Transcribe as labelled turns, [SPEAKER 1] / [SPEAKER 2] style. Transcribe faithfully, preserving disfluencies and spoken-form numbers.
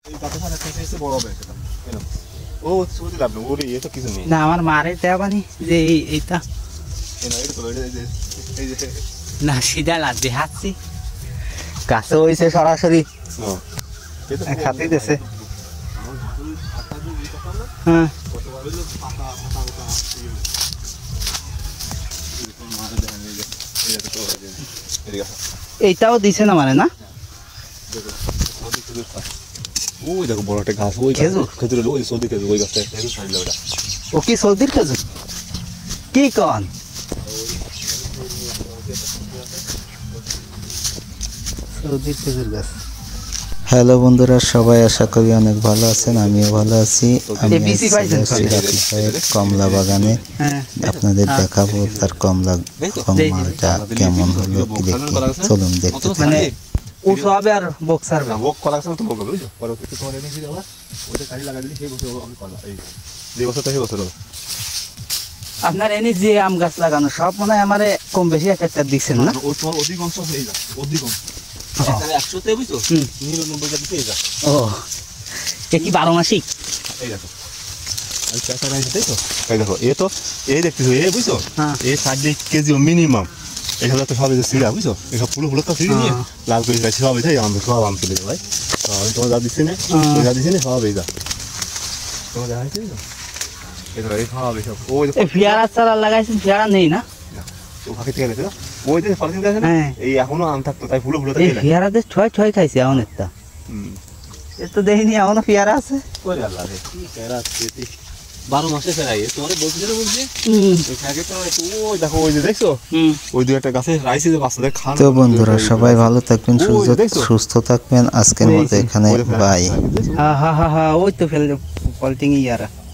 [SPEAKER 1] ও সুদি লাভ না ওরে এ তো কিছু নেই
[SPEAKER 2] না আমার মারে দেওয়ানি যে এই এইটা না সিধা লাগছে হাঁটছি গাছে হয়েছে সরাসরি খাতে দিয়েছে হ্যাঁ এইটাও দিছে না মানে না
[SPEAKER 1] ওই দেখো বড় একটা ঘাস ওই
[SPEAKER 2] খেজুর
[SPEAKER 1] খেজুরের ওই সর্দি খেজুর ওই গাছটা খেজুর ছাড়িল ওটা
[SPEAKER 2] ও কি সর্দির খেজুর কি কন সর্দির খেজুর গাছ।
[SPEAKER 3] হ্যালো বন্ধুরা, সবাই আশা করি অনেক ভালো আছেন, আমিও ভালো আছি। আমি কমলা বাগানে আপনাদের দেখাবো তার কমলা কমলাটা কেমন হলো কি দেখি, চলুন দেখতে
[SPEAKER 2] মানে উঠো হবে আর বক্সার
[SPEAKER 1] বক কলা গাছ তো বক বুঝছো পরে কিছু তোমার এনে দিয়ে দাও ওটা কালি লাগা দিলে সেই বছর আমি কলা এই যে বছরটা সেই বছর
[SPEAKER 2] আপনার এনে যে আম গাছ লাগানো সব মনে হয় আমারে কম বেশি এক একটা দিচ্ছেন না
[SPEAKER 1] ও তোমার অধিকাংশ হয়ে যায় অধিকাংশ একশো তে বুঝছো নিরানব্বই টা দিতে যায়
[SPEAKER 2] ও এ কি বারো মাসিক
[SPEAKER 1] এই দেখো আমি চাষা নাই তাই তো এই দেখো এ তো এই দেখতেছো এ বুঝছো এই ষাট কেজি মিনিমাম এখানে তো সব সিঁড়া বুঝছো এসব পুরো ফুলো তো সিঁড়ি নিয়ে লাল করে যাচ্ছে সব এটাই আমাদের সব আম তুলে ভাই আমি তোমার যা দিচ্ছি না যা দিচ্ছি না সব এই যা তোমার দেখা হয়েছে এটা এই সব এসব ওই
[SPEAKER 2] ফিয়ারা চারা লাগাইছেন ফিয়ারা নেই না
[SPEAKER 1] ও ফাঁকে থেকে গেছে ওই যে ফলসিং আছে না এই এখনো আম থাকতো তাই ফুলো ফুলো
[SPEAKER 2] এই ফিয়ারাদের ছয় ছয় খাইছে এখন একটা
[SPEAKER 1] হুম
[SPEAKER 2] এ তো দেখিনি এখনো ফিয়ারা আছে
[SPEAKER 1] কই আল্লাহ রে কি ফেরা আছে বারো মাসে ফেরাই তোমারে বলছি না বলছি আগে তো ওই দেখো ওই যে দেখছো ওই দুই একটা গাছে রাইসে যে বাচ্চাদের খান।
[SPEAKER 3] তো বন্ধুরা সবাই ভালো থাকবেন, সুস্থ থাকবেন, আজকের মতো এখানে বাই।
[SPEAKER 2] হ্যাঁ হ্যাঁ হ্যাঁ ওই তো ফেলে পলিটিং ইয়ারা।